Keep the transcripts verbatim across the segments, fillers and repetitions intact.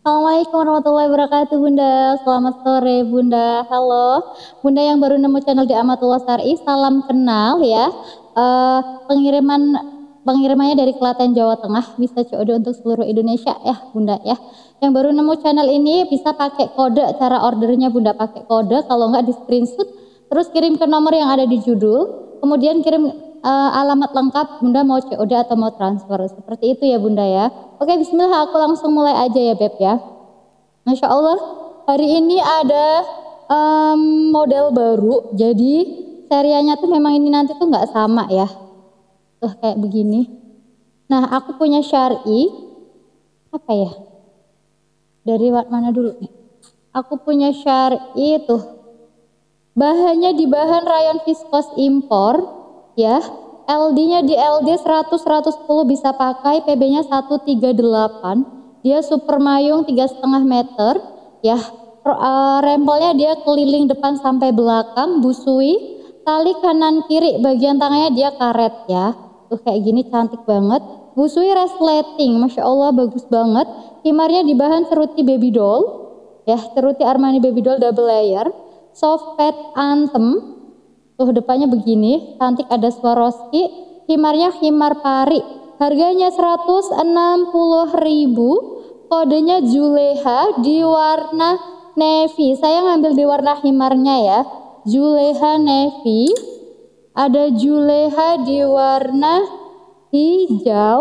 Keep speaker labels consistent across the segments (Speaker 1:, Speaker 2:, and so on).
Speaker 1: Assalamualaikum warahmatullahi wabarakatuh Bunda. Selamat sore Bunda. Halo Bunda yang baru nemu channel di Amatullah Syari, salam kenal ya. Uh, pengiriman pengirimannya dari Klaten Jawa Tengah, bisa C O D untuk seluruh Indonesia ya Bunda ya. Yang baru nemu channel ini bisa pakai kode, cara ordernya Bunda pakai kode, kalau nggak di screenshot terus kirim ke nomor yang ada di judul, kemudian kirim Uh, alamat lengkap Bunda mau C O D atau mau transfer, seperti itu ya Bunda ya. Oke, bismillah, aku langsung mulai aja ya Beb ya. Masya Allah, hari ini ada um, model baru, jadi serianya tuh memang ini nanti tuh nggak sama ya, tuh kayak begini. Nah, aku punya syari apa ya, dari mana dulu nih? Aku punya syari tuh, bahannya di bahan rayon viskos impor ya, L D-nya di L D seratus seratus sepuluh bisa pakai, P B-nya seratus tiga puluh delapan, dia super mayung tiga koma lima meter ya. Rempelnya dia keliling depan sampai belakang, busui, tali kanan kiri, bagian tangannya dia karet ya, tuh kayak gini cantik banget. Busui resleting, Masya Allah bagus banget. Himarnya di bahan ceruti baby doll ya, ceruti Armani baby doll double layer, soft pad Anthem. Tuh depannya begini, cantik, ada Swarovski. Himarnya himar pari. Harganya seratus enam puluh ribu. Kodenya Juleha di warna navy. Saya ngambil di warna himarnya ya. Juleha navy. Ada Juleha di warna hijau.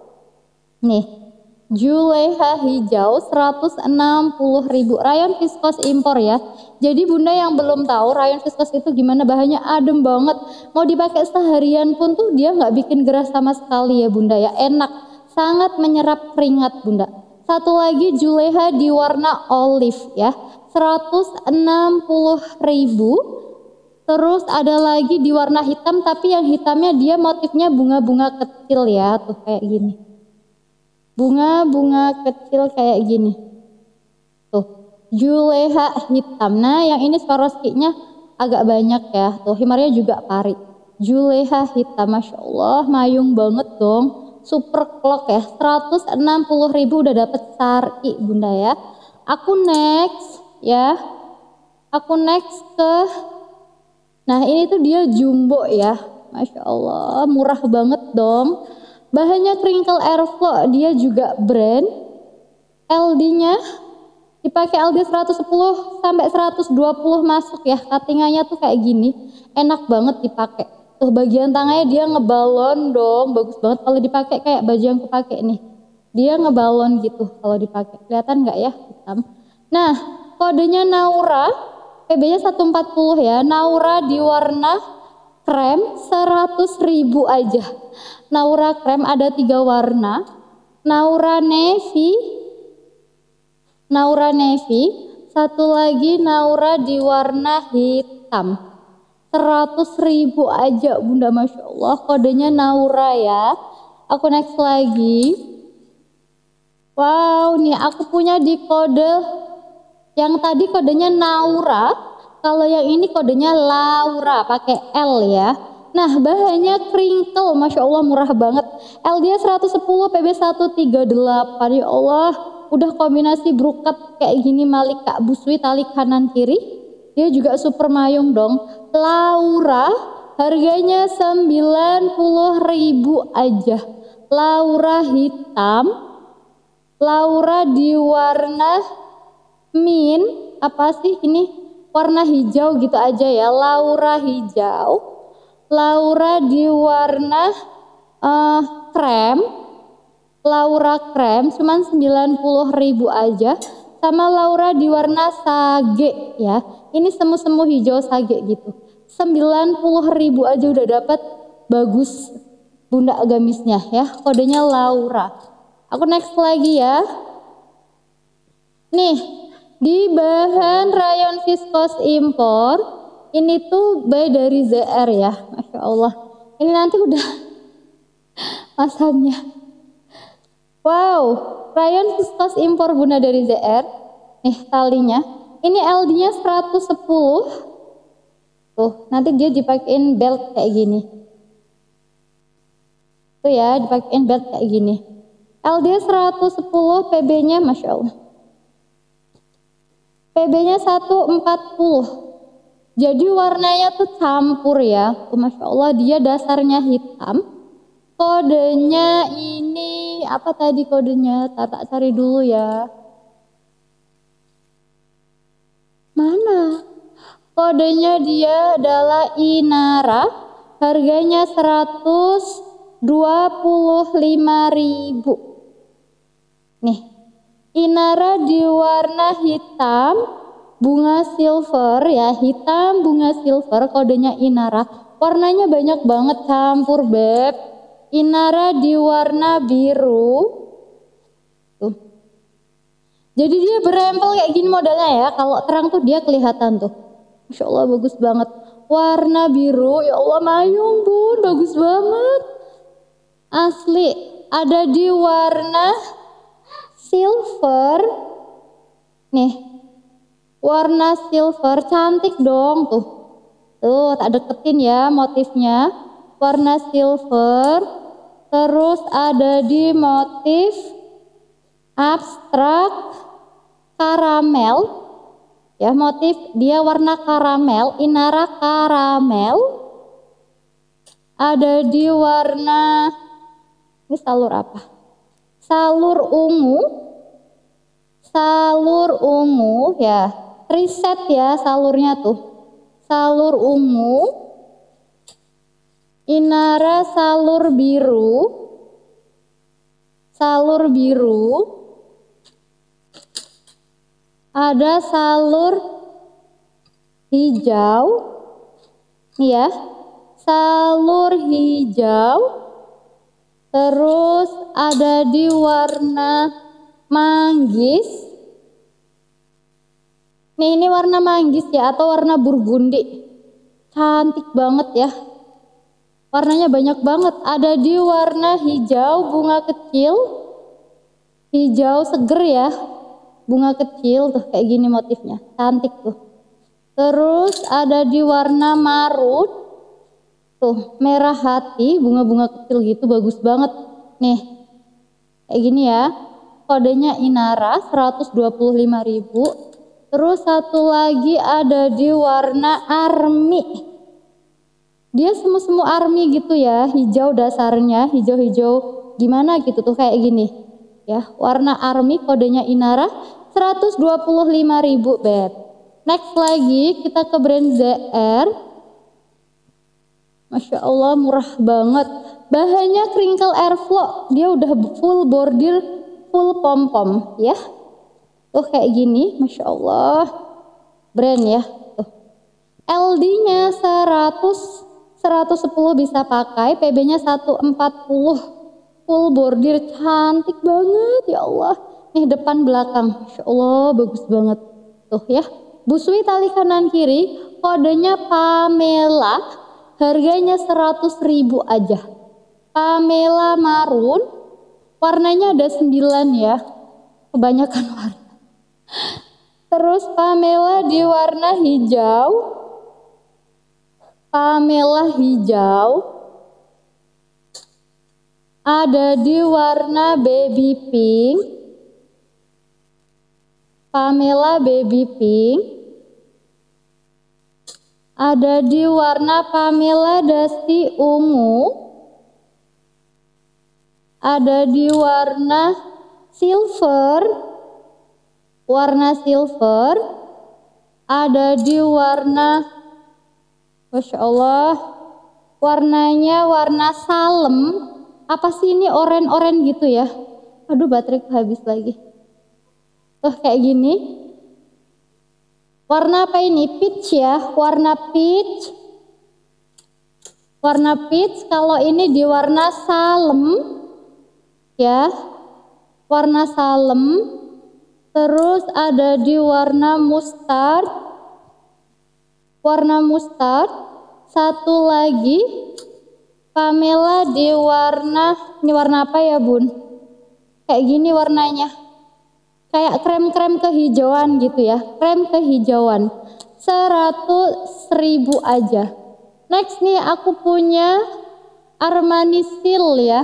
Speaker 1: Nih. Juleha hijau seratus enam puluh ribu, rayon viskos impor ya. Jadi Bunda yang belum tahu rayon viskos itu gimana, bahannya adem banget, mau dipakai seharian pun tuh dia nggak bikin gerah sama sekali ya Bunda ya, enak, sangat menyerap keringat Bunda. Satu lagi Juleha di warna olive ya, seratus enam puluh ribu. Terus ada lagi di warna hitam, tapi yang hitamnya dia motifnya bunga-bunga kecil ya, tuh kayak gini. Bunga-bunga kecil kayak gini. Tuh, Juleha hitam. Nah, yang ini Swarovski-nya agak banyak ya. Tuh, himarnya juga pari. Juleha hitam, Masya Allah, mayung banget dong. Super clock ya, seratus enam puluh ribu udah dapet syari Bunda ya. Aku next ya. Aku next ke, nah ini tuh dia jumbo ya. Masya Allah, murah banget dong. Bahannya crinkle airflow, dia juga brand. L D-nya dipakai L D seratus sepuluh sampai seratus dua puluh masuk ya. Cuttingannya tuh kayak gini, enak banget dipakai. Tuh bagian tangannya dia ngebalon dong, bagus banget kalau dipakai kayak baju yang aku pakai nih. Dia ngebalon gitu kalau dipakai. Kelihatan nggak ya hitam? Nah, kodenya Naura, P B-nya seratus empat puluh ya. Naura di warna krem seratus ribu aja. Naura krem ada tiga warna, Naura navy, Naura navy, satu lagi Naura di warna hitam, seratus ribu aja Bunda, Masya Allah, kodenya Naura ya. Aku next lagi. Wow, nih aku punya di kode, yang tadi kodenya Naura, kalau yang ini kodenya Laura, pakai L ya. Nah, bahannya crinkle, Masya Allah murah banget. L D seratus sepuluh, P B seratus tiga puluh delapan, ya Allah. Udah kombinasi brokat kayak gini, malika, busui, tali kanan kiri. Dia juga super mayung dong. Laura, harganya sembilan puluh ribu aja. Laura hitam. Laura di warna mint, apa sih ini? Warna hijau gitu aja ya. Laura hijau. Laura di warna uh, krem, Laura krem cuman sembilan puluh ribu aja, sama Laura di warna sage ya, ini semu-semu hijau sage gitu, sembilan puluh ribu aja udah dapat bagus Bunda gamisnya ya, kodenya Laura. Aku next lagi ya. Nih, di bahan rayon viskos impor, ini tuh by dari Z R ya, Masya Allah. Ini nanti udah masangnya. Wow, rayon viskos impor Bunda dari Z R. Nih talinya. Ini L D-nya seratus sepuluh. Tuh, nanti dia dipakein belt kayak gini. Tuh ya, dipakein belt kayak gini. L D seratus sepuluh, P B-nya Masya Allah. B-nya seratus empat puluh. Jadi warnanya tuh campur ya. Tuh, Masya Allah, dia dasarnya hitam. Kodenya ini apa tadi kodenya? Tak cari dulu ya. Mana? Kodenya dia adalah Inara. Harganya seratus dua puluh lima ribu. Nih, Inara di warna hitam, bunga silver ya, hitam bunga silver, kodenya Inara. Warnanya banyak banget campur, Beb. Inara di warna biru. Tuh. Jadi dia berempel kayak gini modelnya ya. Kalau terang tuh dia kelihatan tuh. Masya Allah, bagus banget. Warna biru, ya Allah mayung bun, bagus banget. Asli, ada di warna silver. Nih, warna silver, cantik dong tuh. Tuh, tak deketin ya motifnya. Warna silver. Terus ada di motif abstrak karamel. Ya, motif dia warna karamel, Inara karamel. Ada di warna, ini salur apa? Salur ungu. Salur ungu ya. Riset ya salurnya tuh. Salur ungu. Inara salur biru. Salur biru. Ada salur hijau. Nih ya. Salur hijau. Terus ada di warna manggis. Nih, ini warna manggis ya, atau warna burgundi. Cantik banget ya. Warnanya banyak banget. Ada di warna hijau bunga kecil. Hijau seger ya. Bunga kecil tuh kayak gini motifnya. Cantik tuh. Terus ada di warna marun. Tuh, merah hati, bunga-bunga kecil gitu, bagus banget. Nih. Kayak gini ya. Kodenya Inara seratus dua puluh lima ribu. Terus satu lagi ada di warna army. Dia semu-semu army gitu ya, hijau dasarnya, hijau-hijau gimana gitu tuh kayak gini. Ya, warna army, kodenya Inara seratus dua puluh lima ribu, Beb. Next lagi kita ke brand Z R. Masya Allah, murah banget. Bahannya crinkle airflow, dia udah full bordir, full pom-pom ya. Tuh kayak gini, Masya Allah. Brand ya. Tuh. L D-nya seratus, seratus sepuluh bisa pakai, P B-nya seratus empat puluh. Full bordir, cantik banget ya Allah. Nih depan belakang, Masya Allah, bagus banget. Tuh ya. Busui tali kanan kiri, kodenya Pamela. Harganya seratus ribu aja. Pamela marun. Warnanya ada sembilan ya. Kebanyakan warna. Terus Pamela di warna hijau. Pamela hijau. Ada di warna baby pink. Pamela baby pink. Ada di warna Pamela dusty ungu. Ada di warna silver. Warna silver. Ada di warna, Masya Allah, warnanya warna salem. Apa sih ini, oren-oren gitu ya. Aduh, baterai habis lagi. Tuh kayak gini. Warna apa ini? Peach ya, warna peach. Warna peach, kalau ini di warna salem ya. Warna salem. Terus ada di warna mustard. Warna mustard. Satu lagi Pamela di warna, ini warna apa ya bun? Kayak gini warnanya. Kayak krem-krem kehijauan gitu ya. Krem kehijauan. Seratus ribu aja. Next nih aku punya Armani Seal ya.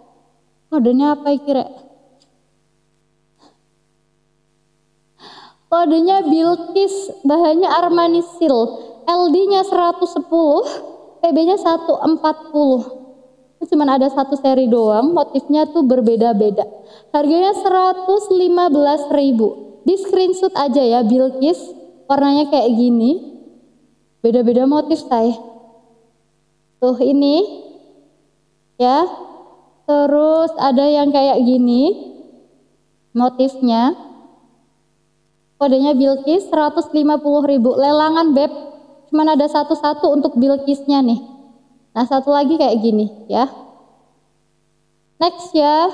Speaker 1: Kodenya apa kira? Kodenya Bilqis, bahannya Armani Silk, L D-nya seratus sepuluh, P B-nya seratus empat puluh. Ini cuma ada satu seri doang, motifnya tuh berbeda-beda. Harganya seratus lima belas ribu. Di screenshot aja ya, Bilqis, warnanya kayak gini. Beda-beda motif saya. Tuh ini ya. Terus ada yang kayak gini motifnya. Kodenya Bilqis seratus lima puluh ribu. Lelangan beb, cuman ada satu-satu untuk Bilqisnya nih. Nah satu lagi kayak gini ya. Next ya.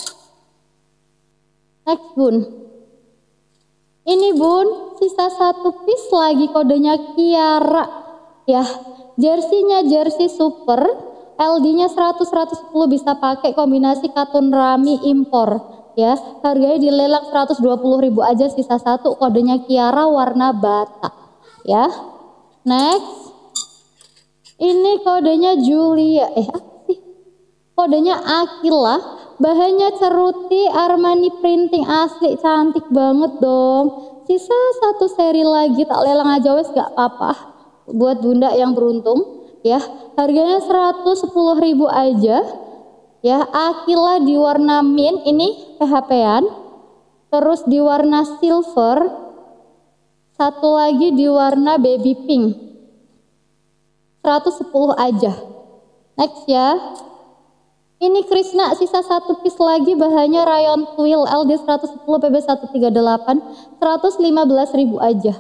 Speaker 1: Next bun. Ini bun, sisa satu piece lagi, kodenya Kiara ya. Jersey-nya jersey super, L D-nya seratus seratus sepuluh, bisa pakai kombinasi katun rami impor. Ya, harganya dilelang seratus dua puluh ribu aja, sisa satu, kodenya Kiara, warna bata ya. Next, ini kodenya Julia, eh apa sih? Kodenya Akila, bahannya ceruti Armani printing asli, cantik banget dong. Sisa satu seri lagi, tak lelang aja wes, gak apa-apa buat bunda yang beruntung ya. Harganya seratus sepuluh ribu aja ya. Akila di warna mint, ini P H P-an, terus di warna silver, satu lagi di warna baby pink, seratus sepuluh aja. Next ya, ini Krishna, sisa satu piece lagi, bahannya rayon twill, L D seratus sepuluh, P B seratus tiga puluh delapan, seratus lima belas ribu aja.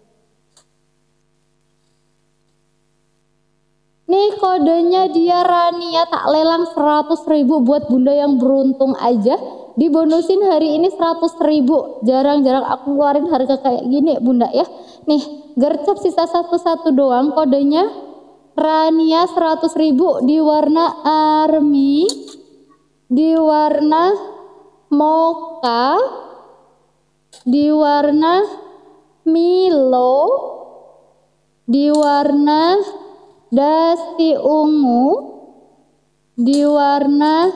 Speaker 1: Nih kodenya dia Rania, tak lelang seratus ribu buat bunda yang beruntung aja. Dibonusin hari ini seratus ribu. Jarang-jarang aku keluarin harga kayak gini bunda ya. Nih gercep sisa satu-satu doang, kodenya Rania seratus ribu di warna army, di warna mocha, di warna Milo, di warna dasi ungu, di warna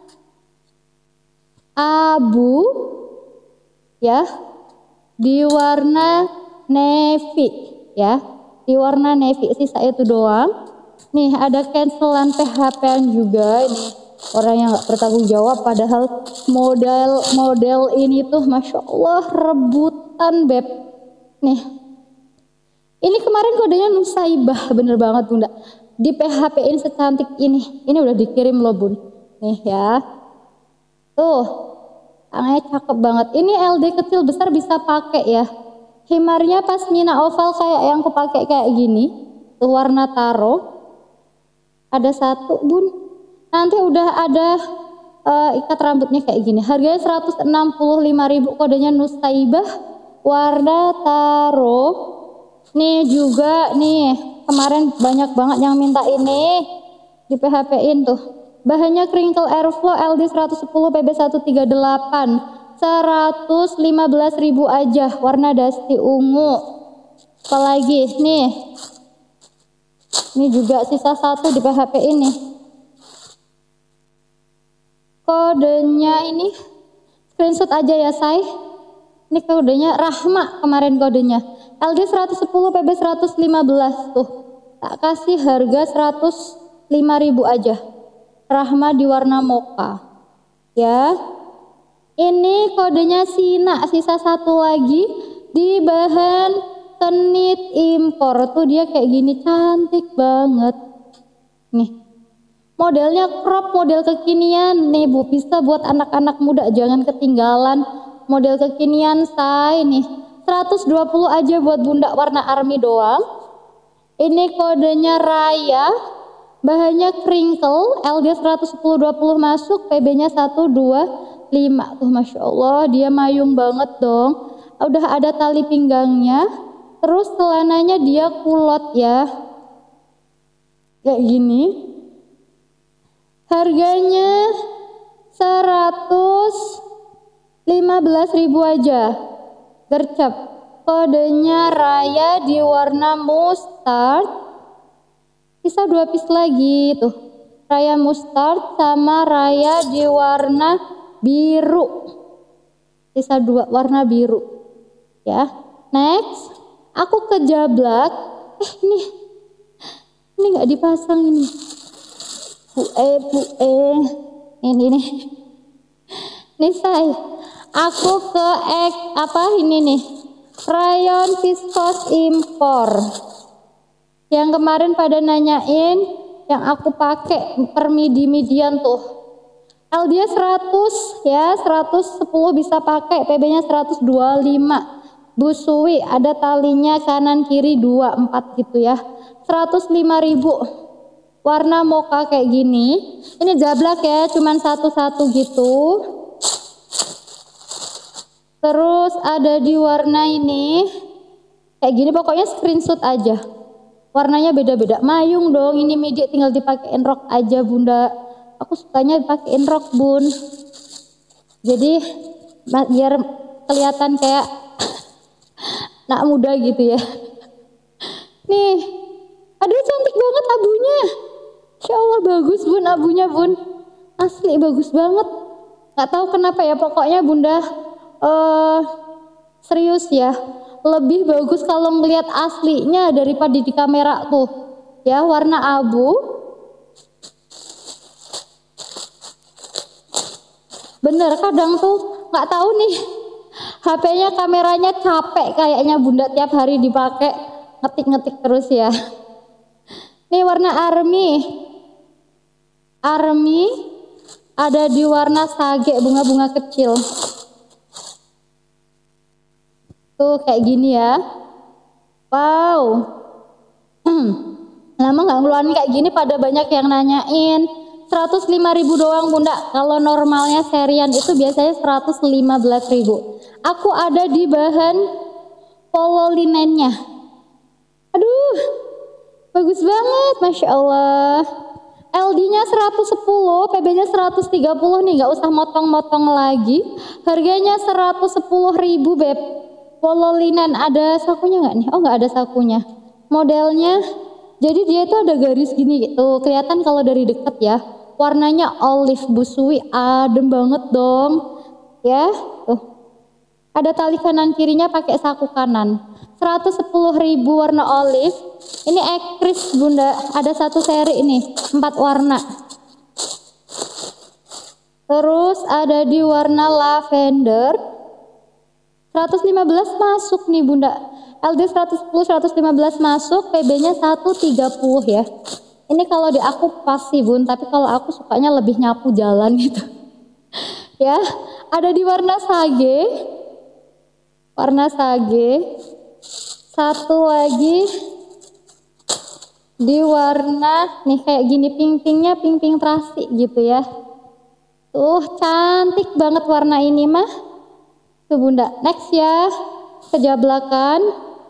Speaker 1: abu ya, di warna navy ya, di warna navy, sisa itu doang. Nih ada cancelan P H P-an juga, ini orang yang nggak bertanggung jawab, padahal model-model ini tuh masya Allah rebutan beb. Nih ini kemarin kodenya Nusaibah, bener banget bunda, di P H P-in secantik ini. Ini udah dikirim loh bun, nih ya. Tuh, tangannya cakep banget. Ini L D kecil besar bisa pakai ya. Himarnya pasmina oval kayak yang aku pakai kayak gini. Tuh warna taro. Ada satu bun. Nanti udah ada uh, ikat rambutnya kayak gini. Harganya seratus enam puluh lima ribu, kodenya Nusaibah, warna taro. Nih juga nih, kemarin banyak banget yang minta ini di P H P-in tuh. Bahannya crinkle airflow, L D seratus sepuluh, P B seratus tiga puluh delapan, seratus lima belas ribu aja, warna dusty ungu. Apalagi nih, ini juga sisa satu di P H P ini. Kodenya ini screenshot aja ya say. Ini kodenya Rahma, kemarin kodenya L D seratus sepuluh, P B seratus lima belas tuh. Tak kasih harga seratus lima ribu aja. Rahma di warna mocha ya. Ini kodenya Sina, sisa satu lagi di bahan tenit impor tuh, dia kayak gini cantik banget nih. Modelnya crop, model kekinian nih bu, bisa buat anak-anak muda, jangan ketinggalan model kekinian say nih. Seratus dua puluh aja buat bunda, warna army doang. Ini kodenya Raya, bahannya crinkle, L D seratus sepuluh dua puluh masuk, P B-nya seratus dua puluh lima. Tuh masya Allah, dia mayung banget dong. Udah ada tali pinggangnya. Terus celananya dia kulot ya, kayak gini. Harganya seratus lima belas ribu aja. Gercep. Kodenya Raya di warna mustard. Sisa dua piece lagi tuh. Raya mustard sama Raya di warna biru. Sisa dua warna biru. ya. Next, aku kejablak. Eh ini, ini nggak dipasang ini. Bu eh, bu eh, ini nih. Nih say, aku ke ek apa ini nih? Rayon Viscose Impor. Yang kemarin pada nanyain, yang aku pakai per midi-midian tuh. L dia seratus ya, seratus sepuluh bisa pakai, P B-nya seratus dua puluh lima. Busui ada talinya kanan kiri dua empat gitu ya. seratus lima ribu. Warna mocha kayak gini. Ini jablak ya, cuman satu-satu gitu. Terus ada di warna ini. Kayak gini pokoknya screenshot aja. Warnanya beda-beda. Mayung dong, ini midi tinggal dipakein rok aja bunda. Aku sukanya dipakein rok bun. Jadi biar kelihatan kayak nak muda gitu ya. Nih, aduh cantik banget abunya. Insya Allah bagus bun abunya bun. Asli bagus banget. Gak tahu kenapa ya, pokoknya bunda uh, serius ya. Lebih bagus kalau ngelihat aslinya daripada di kamera tuh. Ya, warna abu. Bener, kadang tuh nggak tahu nih H P-nya kameranya capek kayaknya bunda tiap hari dipakai ngetik-ngetik terus ya. Nih warna army. Army ada di warna sage, bunga-bunga kecil. Tuh kayak gini ya. Wow. Lama nggak ngeluarin kayak gini, pada banyak yang nanyain. seratus lima ribu doang bunda. Kalau normalnya serian itu biasanya seratus lima belas ribu. Aku ada di bahan polo linennya. Aduh, bagus banget, masya Allah. L D-nya seratus sepuluh, P B-nya seratus tiga puluh nih, nggak usah motong-motong lagi. Harganya seratus sepuluh ribu beb. Polo linen, ada sakunya nggak nih? Oh nggak ada sakunya. Modelnya, jadi dia itu ada garis gini gitu. Kelihatan kalau dari deket ya. Warnanya olive, busui, adem banget dong. Ya, tuh. Ada tali kanan kirinya pakai saku kanan. seratus sepuluh ribu warna olive. Ini ekris bunda, ada satu seri ini, empat warna. Terus ada di warna lavender. seratus lima belas masuk nih bunda. L D seratus sepuluh, seratus lima belas masuk, P B-nya seratus tiga puluh ya. Ini kalau di aku pasti bun, tapi kalau aku sukanya lebih nyapu jalan gitu. Ya, ada di warna sage. Warna sage. Satu lagi di warna nih kayak gini, pink-pinknya pink-pink terasi gitu ya. Tuh cantik banget warna ini mah. Tuh bunda. Next ya, kejablakan.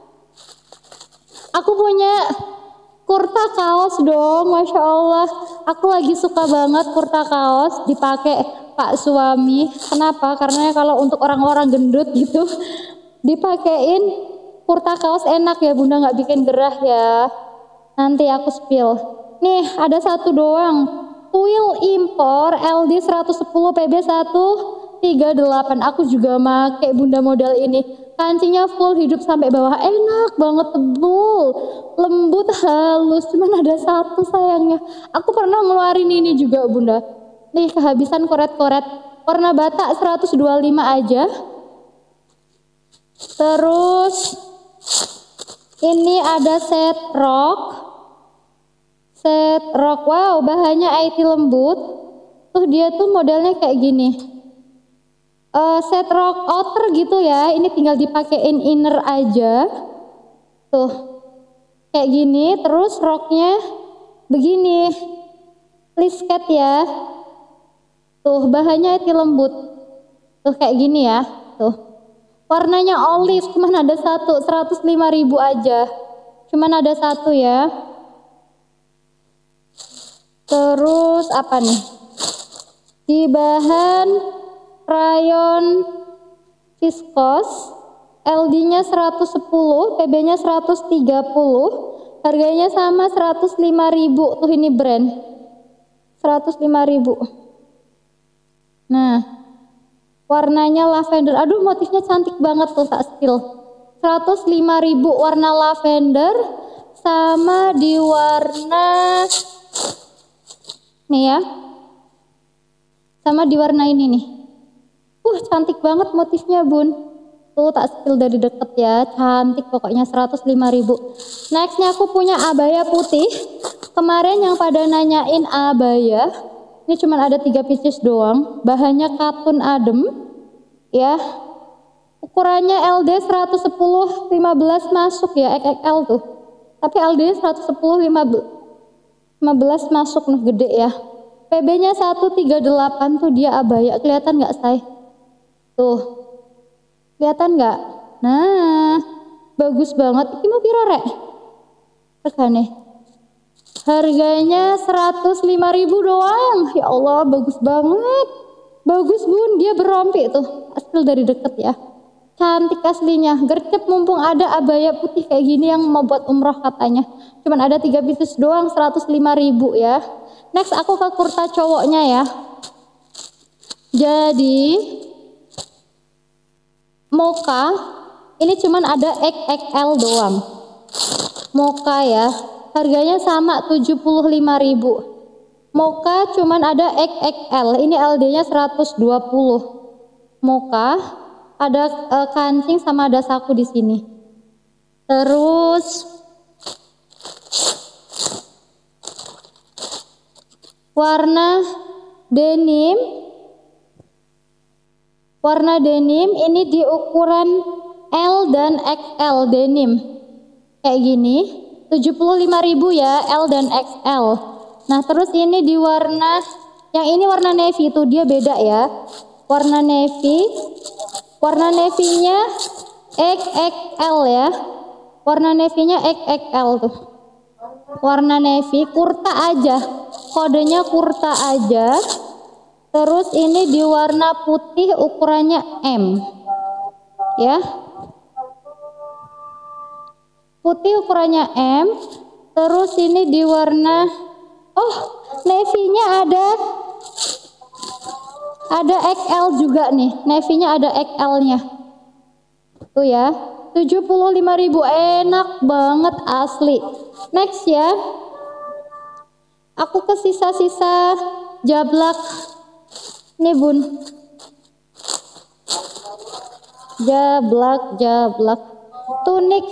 Speaker 1: Aku punya kurta kaos dong, masya Allah. Aku lagi suka banget kurta kaos dipakai pak suami. Kenapa? Karena kalau untuk orang-orang gendut gitu dipakein kurta kaos enak ya bunda, nggak bikin gerah ya. Nanti aku spill. Nih ada satu doang. Tuil impor L D seratus sepuluh, P B seratus tiga puluh delapan. Aku juga make bunda model ini. Kancinya full hidup sampai bawah, enak banget, tebul, lembut, halus. Cuman ada satu sayangnya. Aku pernah ngeluarin ini juga bunda. Nih kehabisan koret-koret. Warna batak seratus dua puluh lima aja. Terus ini ada set rok. Set rok, wow bahannya I T lembut. Tuh dia tuh modelnya kayak gini. Uh, set rok outer gitu ya, ini tinggal dipakein inner aja. Tuh kayak gini, terus roknya begini, plisket ya. Tuh bahannya itu lembut. Tuh kayak gini ya. Tuh warnanya olive, cuman ada satu, seratus lima ribu aja. Cuman ada satu ya. Terus apa nih? Di bahan rayon viscose, L D-nya seratus sepuluh, P B-nya seratus tiga puluh, harganya sama seratus lima ribu. Tuh ini brand seratus lima ribu. Nah warnanya lavender, aduh motifnya cantik banget tuh, tak spill. seratus lima ribu warna lavender, sama di warna nih ya, sama di warna ini nih. Uh, cantik banget motifnya bun. Tuh tak spill dari deket ya, cantik pokoknya, seratus lima ribu. Nextnya aku punya abaya putih. Kemarin yang pada nanyain abaya, ini cuma ada tiga pieces doang. Bahannya katun adem ya. Ukurannya L D seratus sepuluh lima belas masuk ya, X X L tuh. Tapi L D seratus sepuluh lima belas masuk nih, gede ya. P B-nya seratus tiga puluh delapan tuh dia abaya. Kelihatan nggak say? Tuh, kelihatan nggak? Nah, bagus banget. Ini mau piro rek? Regane? Harganya seratus lima ribu doang. Ya Allah, bagus banget. Bagus bun, dia berompi tuh. Hasil dari deket ya. Cantik aslinya. Gercep mumpung ada abaya putih kayak gini yang mau buat umroh katanya. Cuman ada tiga pieces doang, seratus lima ribu ya. Next aku ke kurta cowoknya ya. Jadi mocha ini cuman ada X X L doang. Mocha ya, harganya sama tujuh puluh lima ribu. Mocha cuman ada X X L, ini L D-nya seratus dua puluh. Mocha ada e, kancing sama ada saku di sini. Terus warna denim. Warna denim ini di ukuran L dan X L denim. Kayak gini, tujuh puluh lima ribu ya, L dan X L. Nah, terus ini di warna, yang ini warna navy tuh dia beda ya. Warna navy. Warna navy-nya X X L ya. Warna navy-nya X X L tuh. Warna navy, kurta aja. Kodenya kurta aja. Terus ini di warna putih ukurannya M ya, putih ukurannya M. Terus ini di warna, oh navy-nya ada ada X L juga nih, navy-nya ada X L-nya tuh ya, tujuh puluh lima ribu, enak banget asli. Next ya, aku ke sisa-sisa jablak nih bun, jablak jablak tunik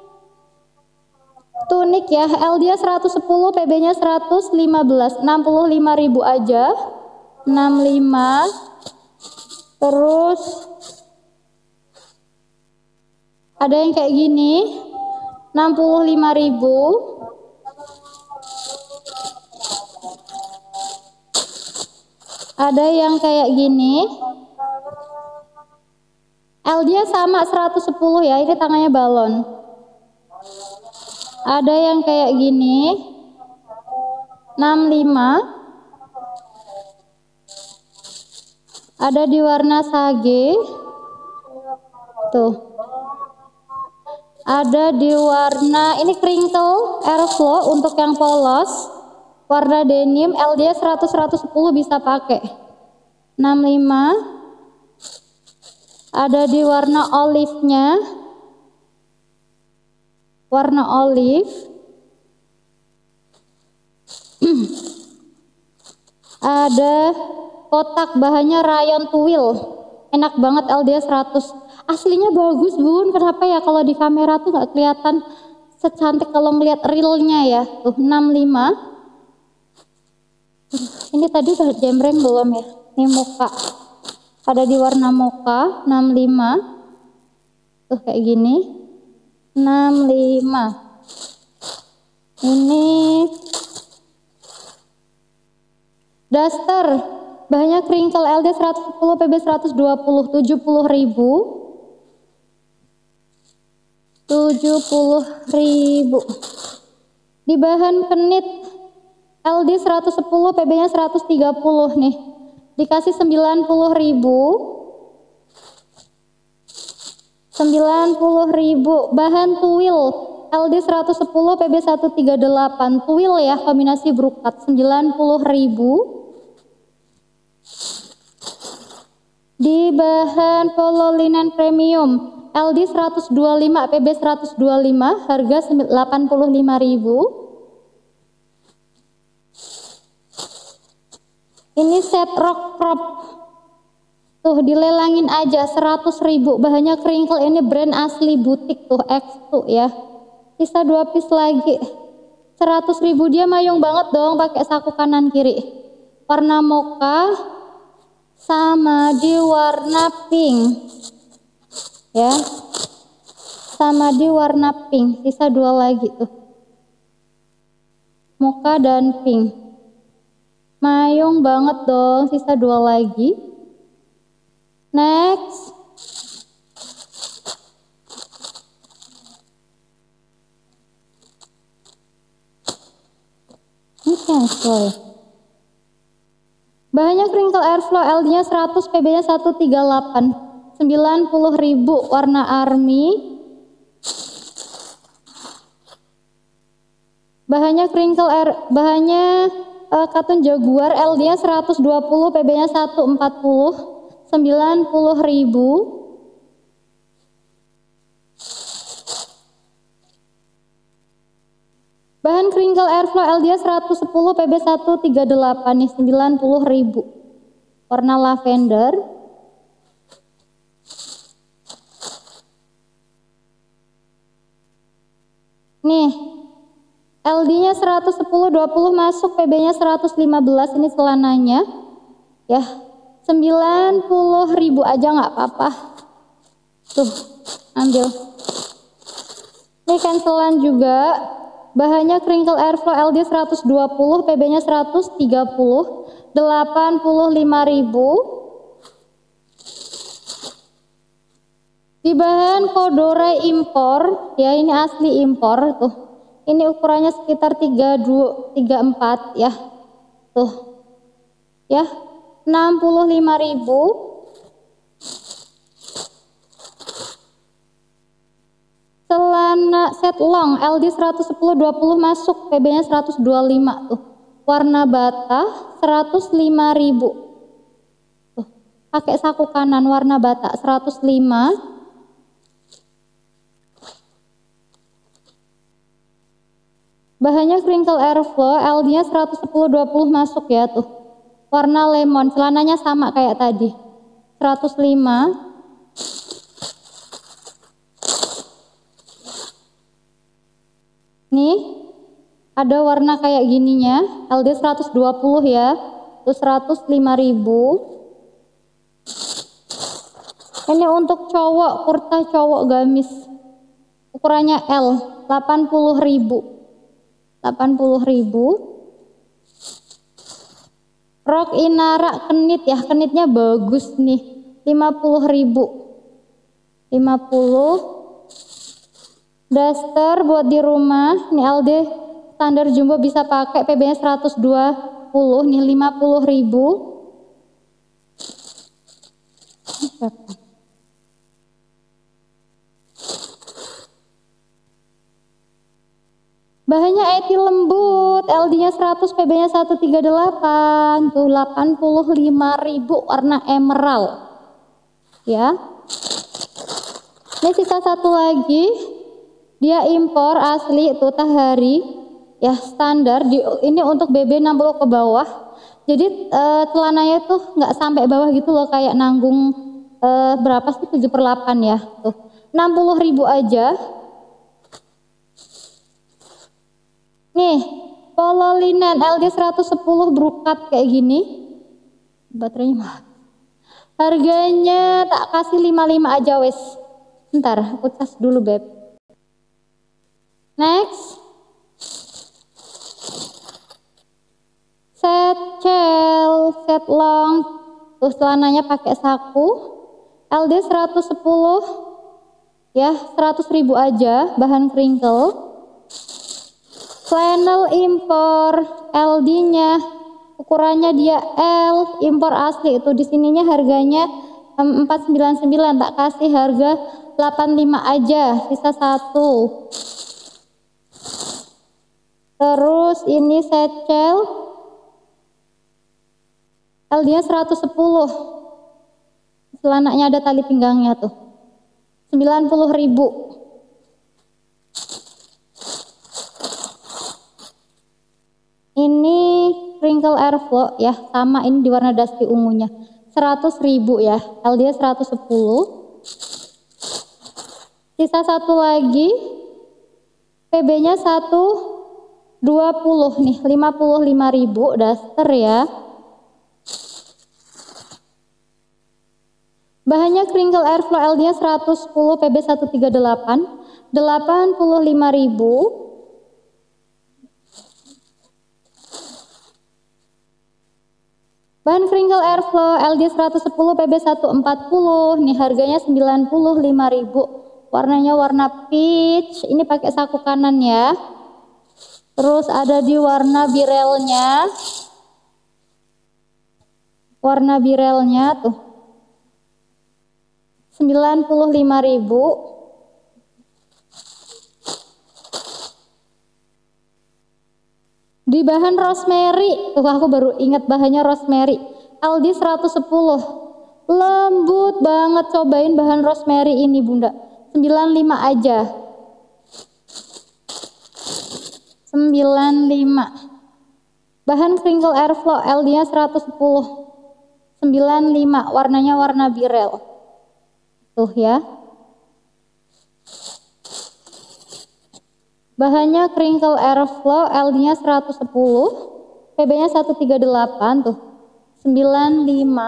Speaker 1: tunik ya, L dia seratus sepuluh, P B-nya seratus lima belas, enam puluh lima ribu aja, enam puluh lima. Terus ada yang kayak gini, enam puluh lima ribu. Ada yang kayak gini, L dia sama seratus sepuluh ya, ini tangannya balon. Ada yang kayak gini, enam puluh lima. Ada di warna sage tuh. Ada di warna ini crinkle airflow untuk yang polos. Warna denim, L dia seratus seratus sepuluh bisa pakai. enam puluh lima. Ada di warna olive-nya. Warna olive. Ada kotak bahannya rayon tuil. Enak banget, L dia seratus. Aslinya bagus bun, kenapa ya kalau di kamera tuh nggak kelihatan secantik kalau ngeliat realnya ya. Tuh enam puluh lima. Ini tadi udah jembreng belum ya? Ini mocha. Ada di warna mocha, enam puluh lima. Tuh kayak gini. enam puluh lima. Ini daster. Bahannya crinkle, L D seratus sepuluh, P B seratus dua puluh, tujuh puluh ribu. tujuh puluh ribu. Di bahan penit L D seratus sepuluh, P B-nya seratus tiga puluh nih. Dikasih sembilan puluh ribu. sembilan puluh ribu. Bahan tuil L D seratus sepuluh, P B seratus tiga puluh delapan. Tuil ya, kombinasi brokat, sembilan puluh ribu. Di bahan polo linen premium L D seratus dua puluh lima, P B seratus dua puluh lima, harga delapan puluh lima ribu. Ini set rok crop. Tuh dilelangin aja seratus ribu, bahannya crinkle, ini brand asli butik tuh X tuh ya. Sisa dua piece lagi. seratus ribu, dia mayung banget dong pakai saku kanan kiri. Warna mocha sama di warna pink. Ya. Sama di warna pink, sisa dua lagi tuh. Mocha dan pink. Mayung banget dong, sisa dua lagi. Next. Ini cancel. Bahannya crinkle airflow, L D-nya seratus, P B-nya seratus tiga puluh delapan. sembilan puluh ribu, warna army. Bahannya crinkle air, bahannya uh, katun jaguar, L D-nya seratus dua puluh, P B-nya seratus empat puluh. sembilan puluh ribu. Bahan crinkle airflow, L D-nya seratus sepuluh, P B seratus tiga puluh delapan nih, sembilan puluh ribu. Warna lavender. Nih, L D-nya seratus sepuluh dua puluh masuk, P B-nya seratus lima belas, ini celananya. Ya, sembilan puluh ribu aja nggak apa-apa. Tuh, ambil. Ini cancelan juga. Bahannya crinkle airflow, L D seratus dua puluh, P B-nya seratus tiga puluh, delapan puluh lima ribu. Di bahan Kodore impor, ya ini asli impor tuh. Ini ukurannya sekitar tiga puluh dua, tiga puluh empat ya. Tuh. Ya, enam puluh lima ribu. Celana set long, L D seratus sepuluh dua puluh masuk, P B-nya seratus dua puluh lima tuh. Warna bata seratus lima ribu. Tuh, pakai saku kanan warna bata seratus lima. Bahannya crinkle airflow, L D-nya seratus sepuluh dua puluh masuk ya tuh. Warna lemon, celananya sama kayak tadi. seratus lima. Nih, ada warna kayak gininya, L D seratus dua puluh ya, terus seratus lima ribu. Ini untuk cowok, kurta cowok gamis, ukurannya L, delapan puluh ribu. delapan puluh ribu. Rok Inara kenit ya, kenitnya bagus nih, lima puluh ribu. lima puluh. Daster buat di rumah, ini L D standar jumbo bisa pakai, P B-nya seratus dua puluh, nih lima puluh ribu. Bahannya eti lembut, L D-nya seratus, P B-nya seratus tiga puluh delapan, tuh delapan puluh lima ribu, warna emerald. Ya. Ini sisa satu lagi. Dia impor asli itu Tahari ya, standar di, ini untuk B B enam puluh ke bawah. Jadi e, celananya tuh nggak sampai bawah gitu loh, kayak nanggung e, berapa sih, tujuh per delapan ya tuh. enam puluh ribu aja. Nih, polo linen L D seratus sepuluh brokat kayak gini. Baterainya mah. Harganya tak kasih lima puluh lima aja wes. Bentar, aku cas dulu beb. Next, set cel, set long, tuh celananya pakai saku, L D seratus sepuluh, ya seratus ribu aja, bahan crinkle, flannel impor, L D-nya, ukurannya dia L, impor asli itu di sininya harganya empat ratus sembilan puluh sembilan, tak kasih harga delapan puluh lima aja, sisa satu. Terus ini satchel, L D-nya seratus sepuluh, celananya ada tali pinggangnya tuh, sembilan puluh ribu. Ini wrinkle airflow ya, sama ini di warna dusty ungunya. seratus ribu ya, L D seratus sepuluh. Sisa satu lagi, P B-nya seratus dua puluh nih, lima puluh lima ribu daster ya. Bahannya wrinkle airflow, L D-nya seratus sepuluh, P B seratus tiga puluh delapan, delapan puluh lima ribu. Bahan wrinkle airflow, L D seratus sepuluh, P B seratus empat puluh. Nih harganya sembilan puluh lima ribu. Warnanya warna peach. Ini pakai saku kanan ya. Terus ada di warna birelnya. Warna birelnya tuh. sembilan puluh lima ribu. Di bahan rosemary, tuh aku baru ingat bahannya rosemary. L D seratus sepuluh. Lembut banget, cobain bahan rosemary ini Bunda. sembilan puluh lima aja. sembilan puluh lima. Bahan wrinkle airflow, L D-nya seratus sepuluh. sembilan puluh lima, warnanya warna birel. Tuh ya. Bahannya wrinkle airflow, L D-nya seratus sepuluh, P B-nya seratus tiga puluh delapan tuh. sembilan puluh lima.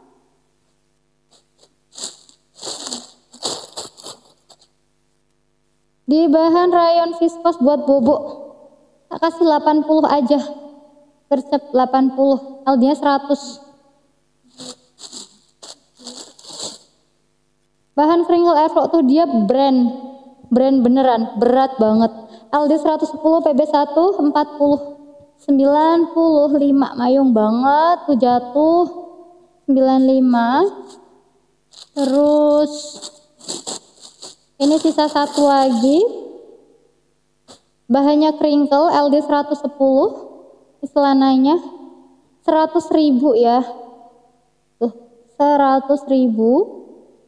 Speaker 1: Di bahan rayon viskos buat bobo, tak kasih delapan puluh aja. Gercep delapan puluh, L D-nya seratus. Bahan wrinkle airflow tuh dia brand, brand beneran, berat banget. L D seratus sepuluh, P B seratus empat puluh, sembilan puluh lima, mayung banget tuh jatuh. sembilan puluh lima. Terus ini sisa satu lagi. Bahannya wrinkle, L D seratus sepuluh. Celananya seratus ribu ya. Tuh, seratus ribu.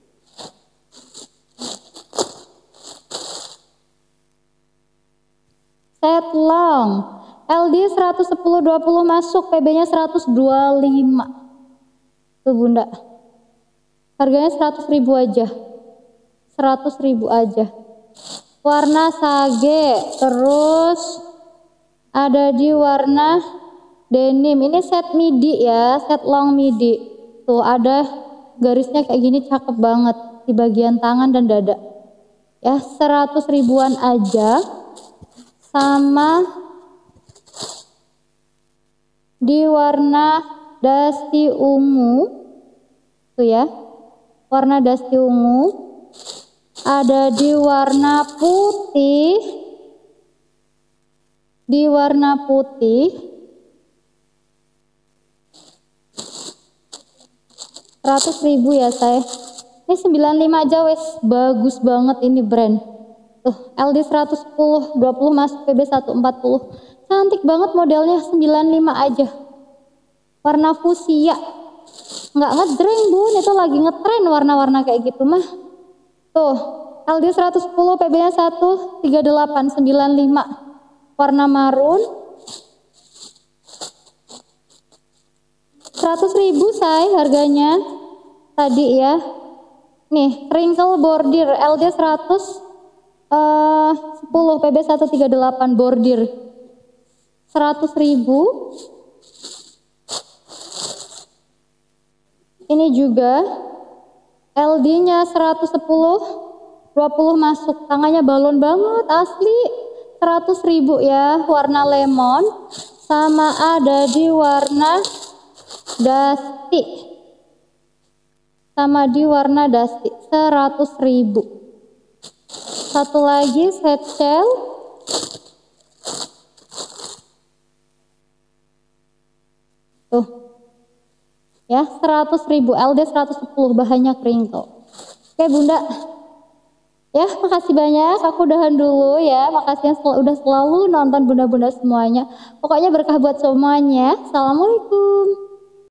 Speaker 1: Set long, L D seratus sepuluh dua puluh masuk, P B-nya seratus dua puluh lima. Tuh Bunda. Harganya seratus ribu aja. seratus ribu aja. Warna sage, terus ada di warna denim. Ini set midi ya, set long midi. Tuh ada garisnya kayak gini, cakep banget di bagian tangan dan dada. Ya, seratus ribuan aja. Sama di warna dusty ungu tuh ya, warna dusty ungu. Ada di warna putih, di warna putih seratus ribu ya saya. Ini sembilan puluh lima aja wes, bagus banget ini brand. Tuh, L D seratus sepuluh, dua puluh masuk, P B seratus empat puluh. Cantik banget modelnya, sembilan puluh lima aja. Warna fuchsia. Nggak ngedreng Bun, itu lagi ngetren warna-warna kayak gitu mah. Tuh, L D seratus sepuluh, P B-nya seratus tiga puluh delapan, sembilan puluh lima. Warna marun. seratus ribu say harganya. Tadi ya. Nih, wrinkle bordir, L D seratus sepuluh, P B seratus tiga puluh delapan bordir. seratus ribu. Ini juga L D-nya seratus sepuluh, dua puluh masuk, tangannya balon banget asli. seratus ribu ya, warna lemon. Sama ada di warna dusty. Sama di warna dusty, seratus ribu. Satu lagi set shell. Tuh. Ya, seratus ribu, L D seratus sepuluh, bahannya wrinkle. Oke Bunda. Ya, makasih banyak. Aku udahan dulu ya. Makasih yang sel udah selalu nonton Bunda-bunda semuanya. Pokoknya berkah buat semuanya. Assalamualaikum.